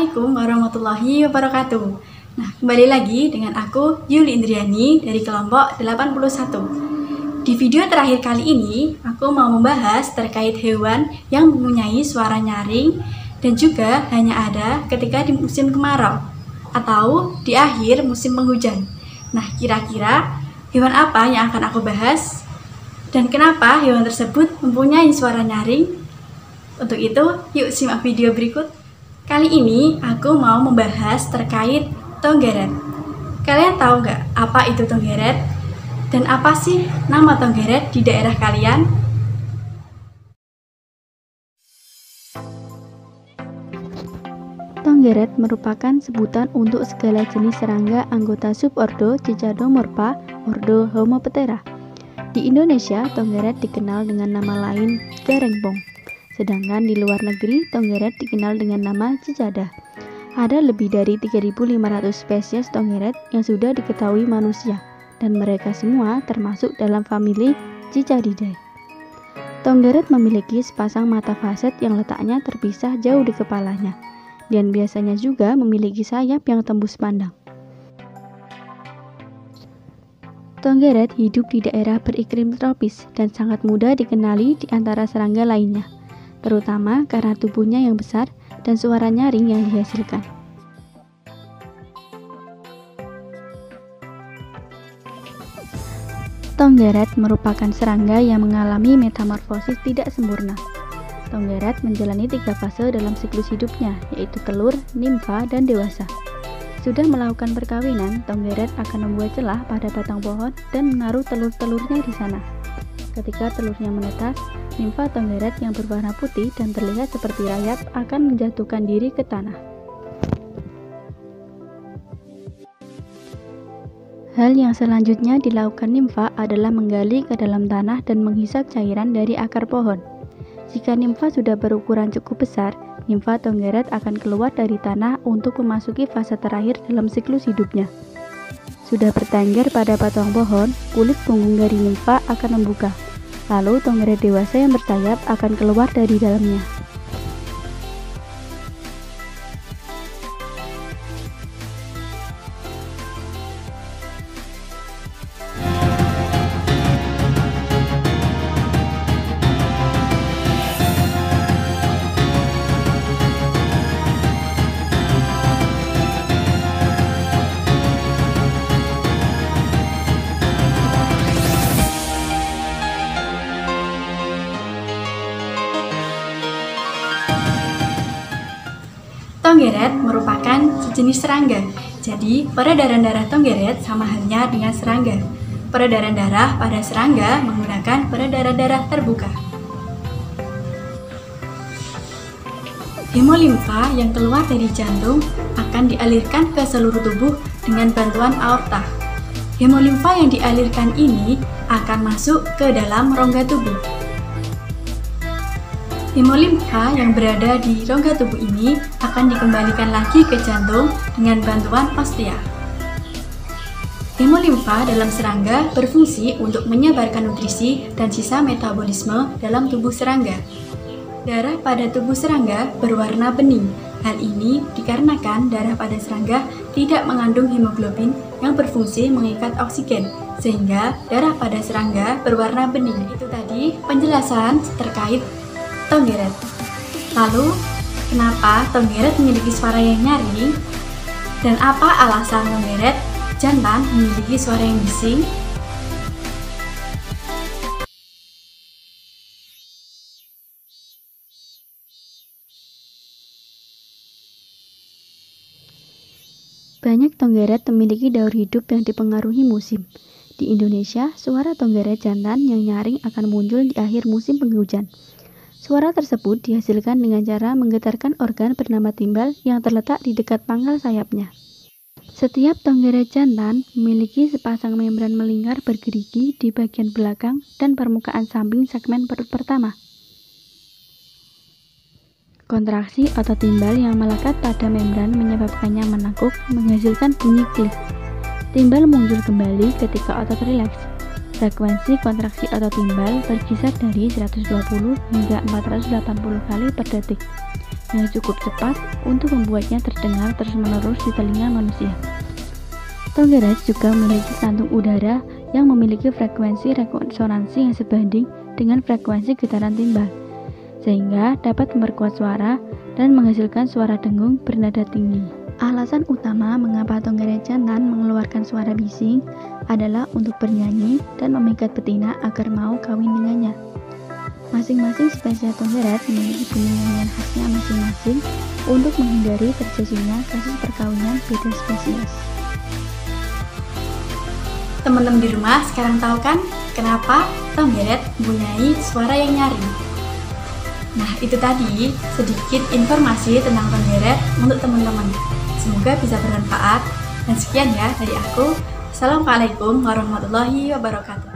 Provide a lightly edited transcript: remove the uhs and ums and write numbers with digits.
Assalamualaikum warahmatullahi wabarakatuh. Nah, kembali lagi dengan aku Yuli Indriani dari kelompok 81. Di video terakhir kali ini, aku mau membahas terkait hewan yang mempunyai suara nyaring dan juga hanya ada ketika di musim kemarau atau di akhir musim penghujan. Nah, kira-kira hewan apa yang akan aku bahas? Dan kenapa hewan tersebut mempunyai suara nyaring? Untuk itu, yuk simak video berikut. Kali ini aku mau membahas terkait tonggeret. Kalian tahu nggak apa itu tonggeret? Dan apa sih nama tonggeret di daerah kalian? Tonggeret merupakan sebutan untuk segala jenis serangga anggota subordo Cicadomorpha, ordo Homoptera. Di Indonesia, tonggeret dikenal dengan nama lain garengpong. Sedangkan di luar negeri, tonggeret dikenal dengan nama cicada. Ada lebih dari 3.500 spesies tonggeret yang sudah diketahui manusia, dan mereka semua termasuk dalam famili Cicadidae. Tonggeret memiliki sepasang mata faset yang letaknya terpisah jauh di kepalanya, dan biasanya juga memiliki sayap yang tembus pandang. Tonggeret hidup di daerah beriklim tropis dan sangat mudah dikenali di antara serangga lainnya, terutama karena tubuhnya yang besar dan suara nyaring yang dihasilkan. Tonggeret merupakan serangga yang mengalami metamorfosis tidak sempurna. Tonggeret menjalani 3 fase dalam siklus hidupnya, yaitu telur, nimfa, dan dewasa. Sudah melakukan perkawinan, tonggeret akan membuat celah pada batang pohon dan menaruh telur-telurnya di sana. Ketika telurnya menetas, nimfa tonggeret yang berwarna putih dan terlihat seperti rayap akan menjatuhkan diri ke tanah. Hal yang selanjutnya dilakukan nimfa adalah menggali ke dalam tanah dan menghisap cairan dari akar pohon. Jika nimfa sudah berukuran cukup besar, nimfa tonggeret akan keluar dari tanah untuk memasuki fase terakhir dalam siklus hidupnya. Sudah bertengger pada batang pohon, kulit punggung dari nimfa akan membuka. Lalu tonggeret dewasa yang bersayap akan keluar dari dalamnya. Tonggeret merupakan sejenis serangga. Jadi, peredaran darah tonggeret sama halnya dengan serangga. Peredaran darah pada serangga menggunakan peredaran darah terbuka. Hemolimfa yang keluar dari jantung akan dialirkan ke seluruh tubuh dengan bantuan aorta. Hemolimfa yang dialirkan ini akan masuk ke dalam rongga tubuh. Hemolimfa yang berada di rongga tubuh ini akan dikembalikan lagi ke jantung dengan bantuan ostia. Hemolimfa dalam serangga berfungsi untuk menyebarkan nutrisi dan sisa metabolisme dalam tubuh serangga. Darah pada tubuh serangga berwarna bening. Hal ini dikarenakan darah pada serangga tidak mengandung hemoglobin yang berfungsi mengikat oksigen, sehingga darah pada serangga berwarna bening. Itu tadi penjelasan terkait tonggeret. Lalu, kenapa tonggeret memiliki suara yang nyaring? Dan apa alasan tonggeret jantan memiliki suara yang bising? Banyak tonggeret memiliki daur hidup yang dipengaruhi musim. Di Indonesia, suara tonggeret jantan yang nyaring akan muncul di akhir musim penghujan. Suara tersebut dihasilkan dengan cara menggetarkan organ bernama timbal yang terletak di dekat pangkal sayapnya. Setiap tonggeret jantan memiliki sepasang membran melingkar bergerigi di bagian belakang dan permukaan samping segmen perut pertama. Kontraksi otot timbal yang melekat pada membran menyebabkannya menekuk, menghasilkan bunyi klik. Timbal muncul kembali ketika otot rileks. Frekuensi kontraksi otot timbal berkisar dari 120 hingga 480 kali per detik. yang cukup cepat untuk membuatnya terdengar terus-menerus di telinga manusia. Tonggeret juga memiliki kantung udara yang memiliki frekuensi resonansi yang sebanding dengan frekuensi getaran timbal, sehingga dapat memperkuat suara dan menghasilkan suara dengung bernada tinggi. Alasan utama mengapa tonggeret jantan mengeluarkan suara bising adalah untuk bernyanyi dan memikat betina agar mau kawin dengannya. Masing-masing spesies tonggeret memiliki bunyi nyanyian khasnya masing-masing untuk menghindari terjadinya kasus perkawinan beda spesies. Teman-teman di rumah sekarang tahu kan kenapa tonggeret mempunyai suara yang nyaring? Nah, itu tadi sedikit informasi tentang tonggeret untuk teman-teman. Semoga bisa bermanfaat. Dan sekian ya dari aku. Assalamualaikum warahmatullahi wabarakatuh.